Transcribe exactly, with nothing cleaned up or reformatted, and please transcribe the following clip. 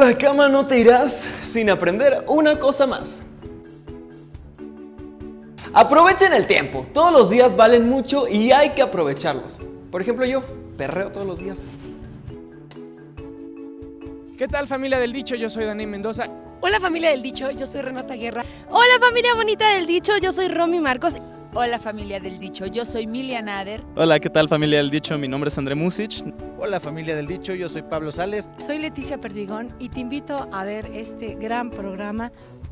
la cama no te irás sin aprender una cosa más. Aprovechen el tiempo, todos los días valen mucho y hay que aprovecharlos. Por ejemplo, yo perreo todos los días. ¿Qué tal, familia del Dicho? Yo soy Dani Mendoza. Hola, familia del Dicho, yo soy Renata Guerra. Hola, familia bonita del Dicho, yo soy Romy Marcos. Hola, familia del Dicho, yo soy Milia Nader. Hola, ¿qué tal, familia del Dicho? Mi nombre es André Music. Hola, familia del Dicho, yo soy Pablo Sales. Soy Leticia Perdigón y te invito a ver este gran programa